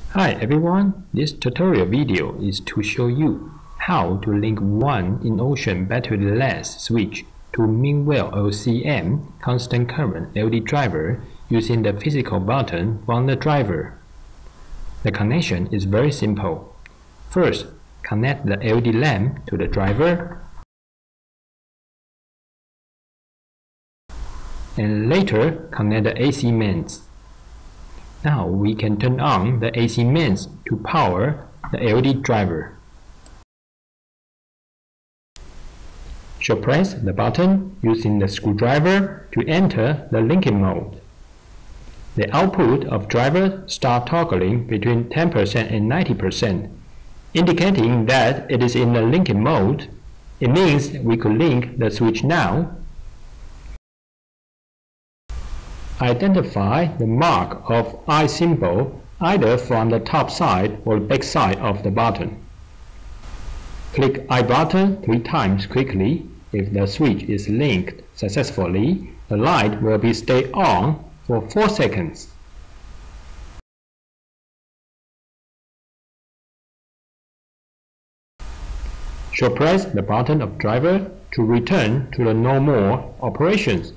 Hi everyone, this tutorial video is to show you how to link one EnOcean batteryless switch to Meanwhile LCM constant current LED driver using the physical button from the driver. The connection is very simple. First, connect the LED lamp to the driver, and later connect the AC mains. Now we can turn on the AC mains to power the LED driver. So press the button using the screwdriver to enter the linking mode. The output of driver starts toggling between 10% and 90%, indicating that it is in the linking mode. It means we could link the switch now. Identify the mark of I symbol either from the top side or the back side of the button. Click I button 3 times quickly. If the switch is linked successfully, the light will be stay on for 4 seconds. So press the button of driver to return to the normal operations.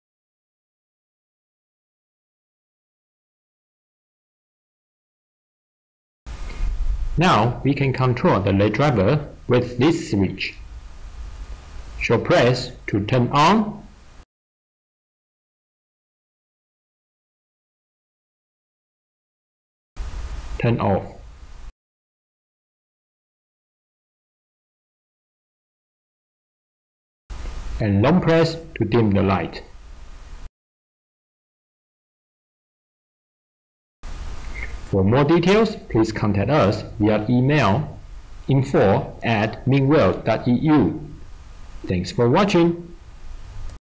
Now we can control the LED driver with this switch. So press to turn on, turn off, and long press to dim the light. For more details, please contact us via email info@meanwhile.eu. Thanks for watching.